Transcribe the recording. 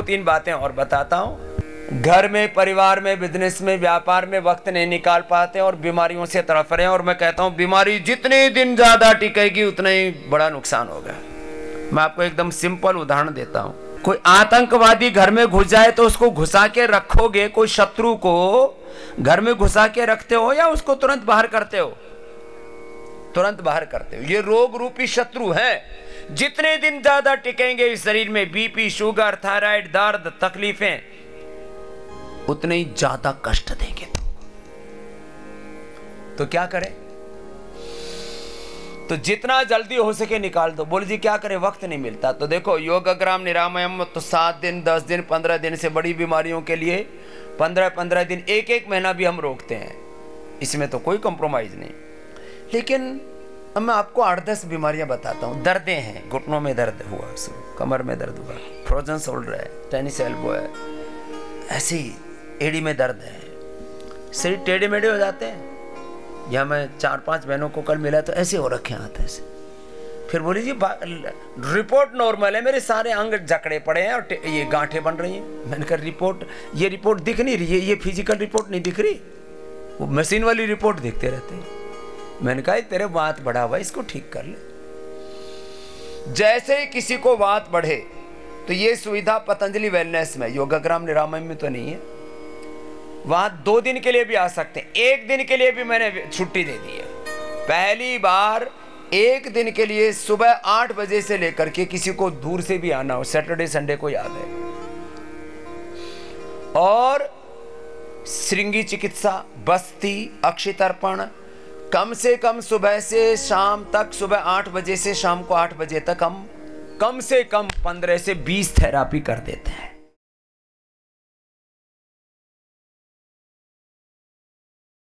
तीन बातें और बताता हूँ। घर में, परिवार में, बिजनेस में, व्यापार में वक्त नहीं निकाल पाते और बीमारियों से तड़फ रहे हैं। और मैं कहता हूँ बीमारी जितने दिन ज़्यादा टिकेगी उतना ही बड़ा नुकसान होगा। मैं आपको एकदम सिंपल उदाहरण देता हूँ। कोई आतंकवादी घर में घुस जाए तो उसको घुसा के रखोगे? कोई शत्रु को घर में घुसा के रखते हो या उसको तुरंत बाहर करते हो? तुरंत बाहर करते हो। ये रोग रूपी शत्रु है। जितने दिन ज्यादा टिकेंगे इस शरीर में, बीपी, शुगर, थायराइड, दर्द, तकलीफें, उतने ही ज्यादा कष्ट देंगे। तो क्या करें? तो जितना जल्दी हो सके निकाल दो। बोले जी क्या करें, वक्त नहीं मिलता। तो देखो योगग्राम निरामयम तो 7 दिन, 10 दिन, 15 दिन से बड़ी बीमारियों के लिए 15-15 दिन, 1-1 महीना भी हम रोकते हैं। इसमें तो कोई कंप्रोमाइज नहीं। लेकिन अब मैं आपको 8-10 बीमारियां बताता हूँ। दर्दें हैं, घुटनों में दर्द हुआ, कमर में दर्द हुआ, फ्रोजन शोल्डर है, टेनिस एल्बो है, ऐसी एड़ी में दर्द है, शरीर टेढ़े मेढ़े हो जाते हैं। या मैं 4-5 बहनों को कल मिला तो ऐसे हो रखे हाथ ऐसे। फिर बोली जी रिपोर्ट नॉर्मल है, मेरे सारे अंग जकड़े पड़े हैं और ये गांठें बन रही हैं। मैंने कहा ये रिपोर्ट दिख नहीं रही है, ये फिजिकल रिपोर्ट नहीं दिख रही, वो मशीन वाली रिपोर्ट देखते रहते हैं। मैंने कहा तेरे वात बढ़ा हुआ, इसको ठीक कर ले। जैसे ही किसी को वात बढ़े तो ये सुविधा पतंजलि वेलनेस में, योगग्राम निरामयम में तो नहीं है। वहां 2 दिन के लिए भी आ सकते हैं, 1 दिन के लिए भी मैंने छुट्टी दे दी है। पहली बार 1 दिन के लिए सुबह 8 बजे से लेकर के किसी को दूर से भी आना हो, सैटरडे संडे को याद है। और श्रृंगी चिकित्सा, बस्ती, अक्षितर्पण, कम से कम सुबह से शाम तक, सुबह 8 बजे से शाम को 8 बजे तक हम कम से कम 15 से 20 थेरापी कर देते हैं।